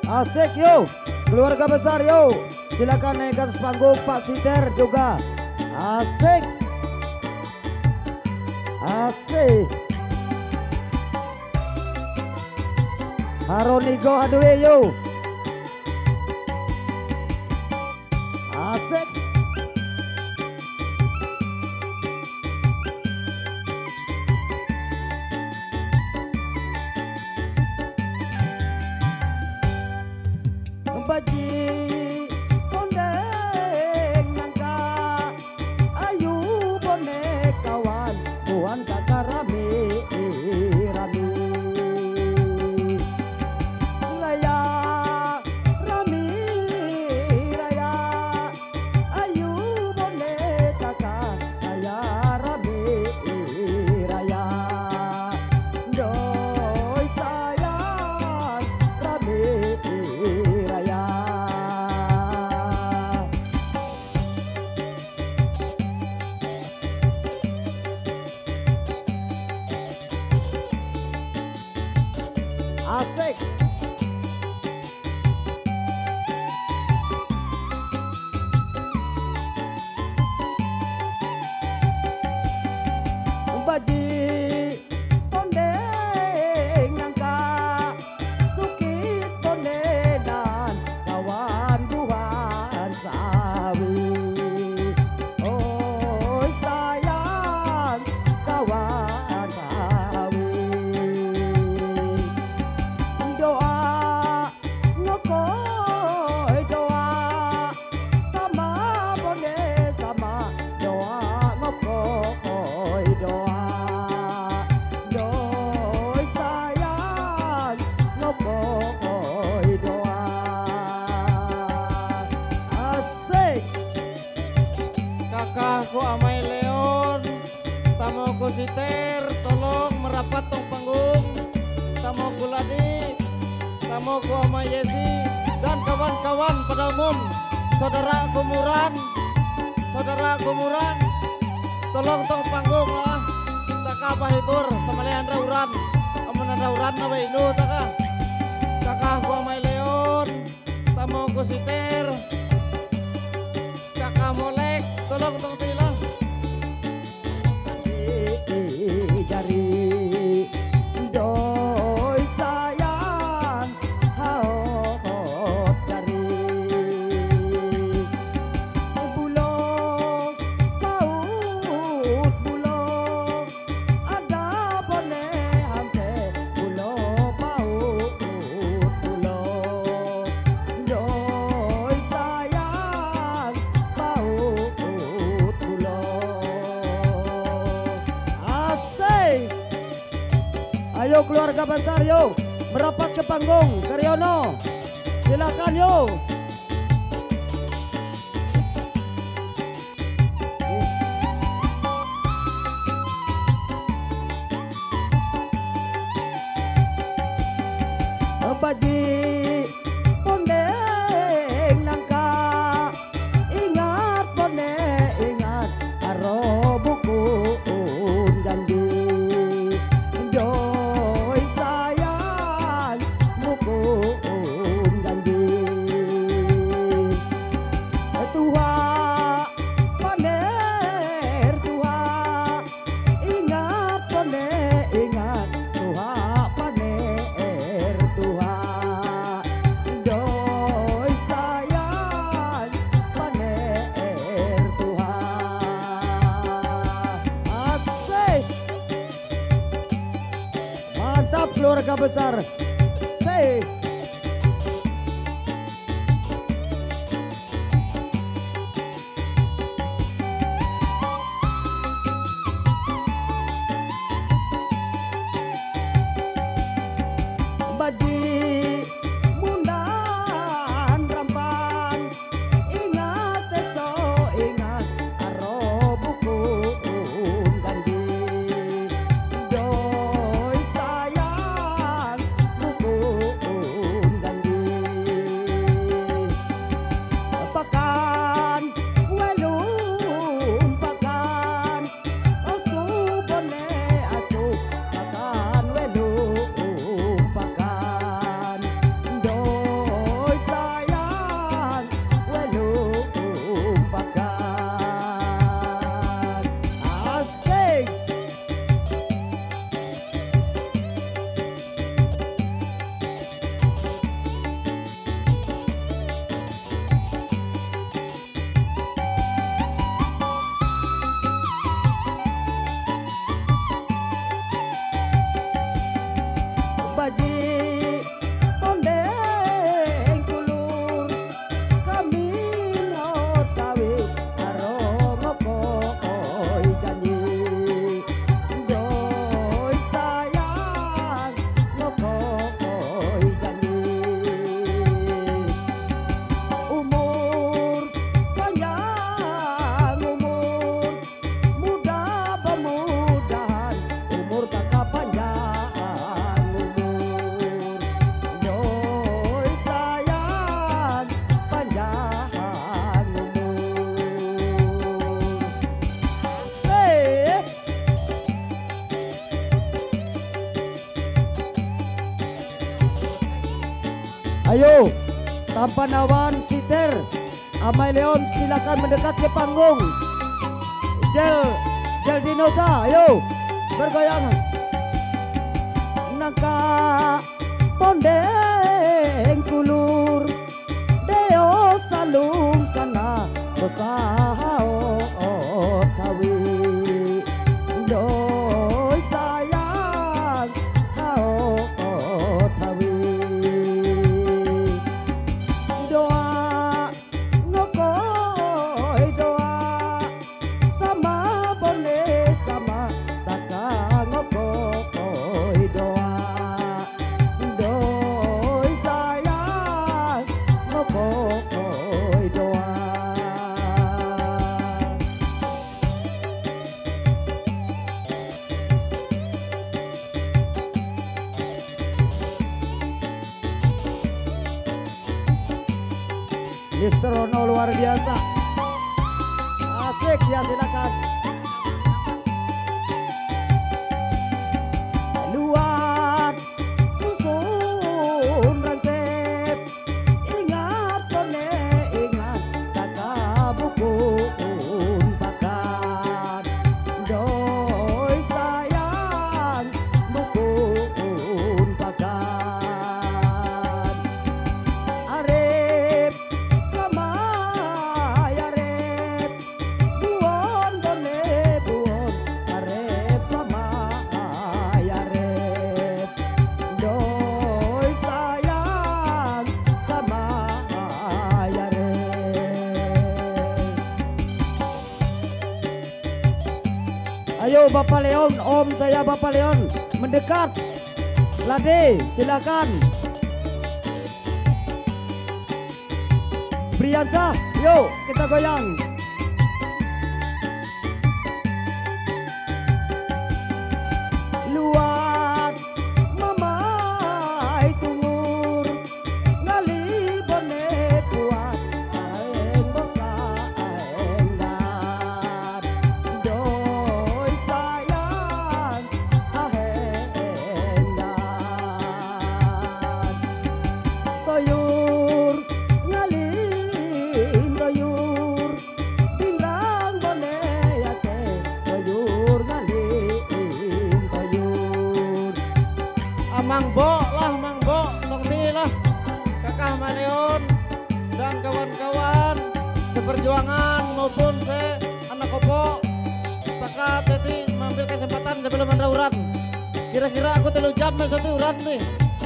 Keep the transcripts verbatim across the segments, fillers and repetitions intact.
Asik yuk, keluarga besar yuk. Silakan naik ke atas panggung Pak Siter juga. Asik. Asik. Haronigo aduwe yuk. Asik. Baji kondeng nangka ayu bonek kawan buan kakak rame rame laya rame raya ayu bonek kakak laya rame raya doi sayang rame raya. Asik. Baji kondeng nangka sukit kondenan kawan buan sawi. Oh sayang kawan sawi. Doa ngokoi doa sama bonde sama doa ngokoi doa doi sayang ngokoi doa. Asik. Kakakku Amai Leon, tamuku Siter, tolong merapat tong panggung. Tamuku Ladi, tamuku Amai Yesi, dan kawan-kawan pada umum, saudara Kumuran, saudara Kumuran, tolong tong panggung lah. Taka pahibur sama Leandra Uran, amanandra Uran nawa inu taka. Kakakku Amai Leon, tamuku Siter, kakak Molek, tolong tong tila. Jari doi sayang haot jari bulong paut bulong ada bone hampe bulong paut bulong doi sayang paut bulong. Asik. Ayo keluarga besar yuk merapat ke panggung Karyono, silakan yuk. Baji kondeng nangka ingat bone ingat aro buku janji doi sayang buku janji tua paner tua ingat bone ingat tua paner tua doi sayang paner tua. Asik. Mantap keluarga besar. Asik. Baji mundan rampan ingat eso ingat aro buku janji doi sayang buku Ayo, Tampanawan Siter, Amay Leon silakan mendekat ke panggung. Jel, Jel Dinosa, ayo bergoyang. Nangka pondeng kulur, deo salung sana besao kawi. Doi sayang hao kawi. Doa ngokoi doa sama bone sama taka ngokoi doa. Doi sayang ngokoi doa. Mister Rono luar biasa. Asik ya, silakan. Luar susun ransep, ingat kone ingat kata buku unpakan. Doi sayang buku unpakan. Arep sama arep buon bone buon arep sama arep. Doi sayang sama arep. Ayo Bapak Leon, Om saya Bapak Leon mendekat. Lade silakan. Briansa, yuk kita goyang. Luar mamai tungur, ngali bone kuat, aeng bosa aenggan. Doi sayang aenggan. Toyur ngalin toyur, tindrang bone yate, toyur ngalin toyur. Amang Bo lah, Mang Bo, tong lah, Kakak Maleon dan kawan-kawan seperjuangan maupun se anak kopo, Kakak Teti mengambil kesempatan sebelum menrauran. Kira-kira aku telu jam satu urat nih.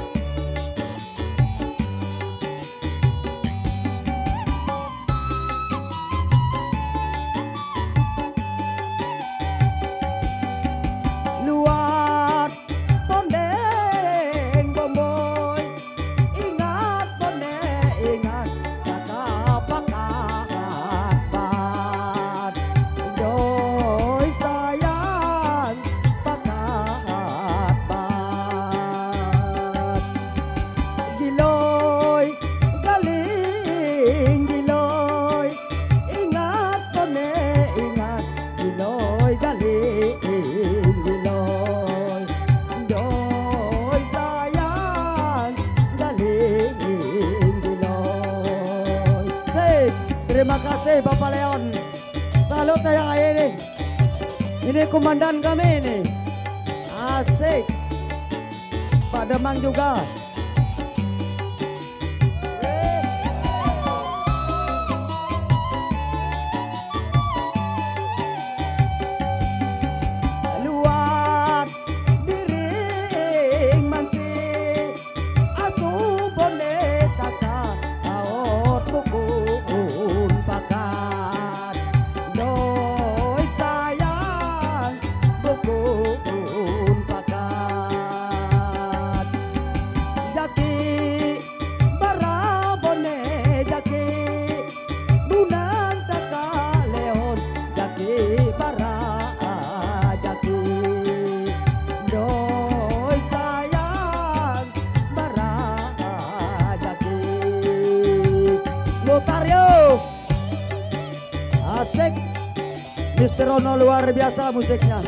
Luar pondeng bomboy, ingat bone ingat kata pakat. Doi sayang pakat. Giloy galing giloy, ingat bone ingat giloy galing giloy. Doi sayang galing giloy. Sip, terima kasih Bapak Leon. Salut saya ini. Ini komandan kami ini. Asik. Pak Demang juga. Luar diring mansi, asu bone taka aot buku unpakan. Doi sayang buku unpakan. Jaki bara bone jaki, bunan taka leon jaki bara jaki. Doi sayang bara jaki. Lotario asik. Mister Rono luar biasa musiknya.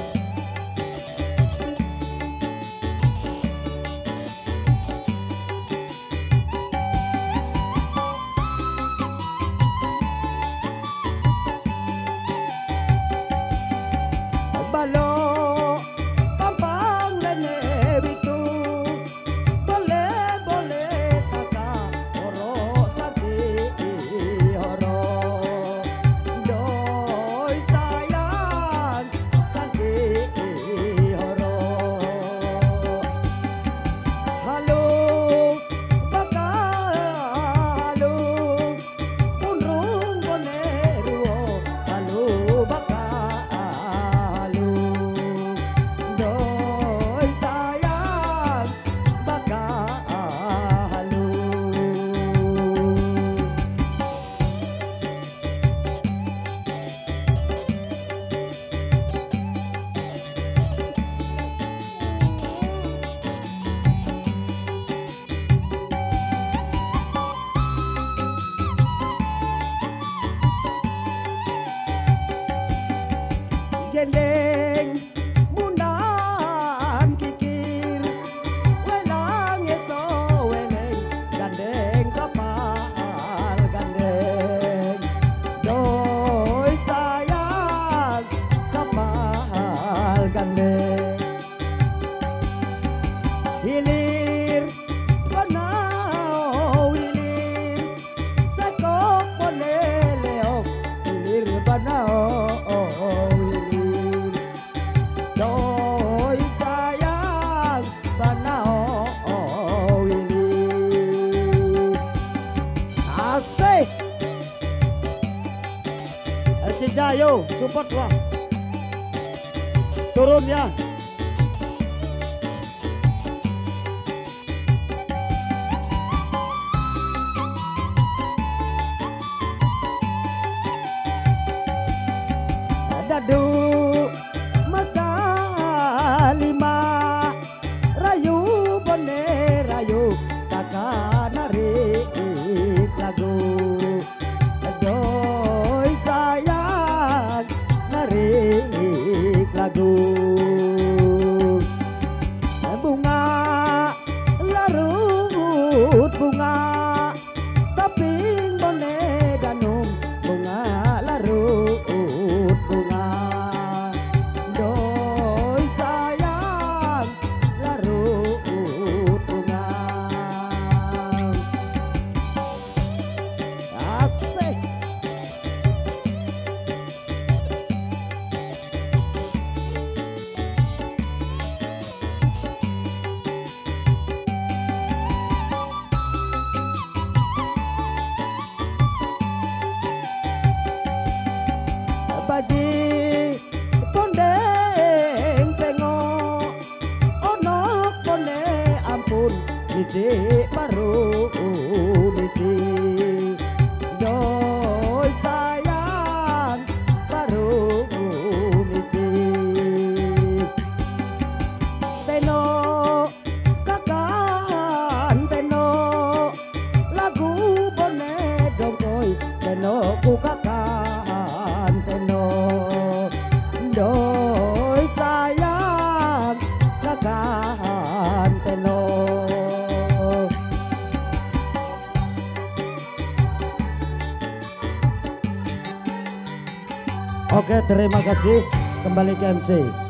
Ayo support lah. Turun ya. Dadu Magalima rayu bone rayu takkan narik lagu doi sayang narik lagu bunga larut bunga tapi bone danum bunga larut bunga doi sayang larut bunga asik. Baji pondeng pengo ono pone ampun misi baru misi doi sayang baru misi teno kakan teno lagu bone dongkoi teno ku kakan teno doi sayang kakan teno. Oke, terima kasih. Kembali ke M C.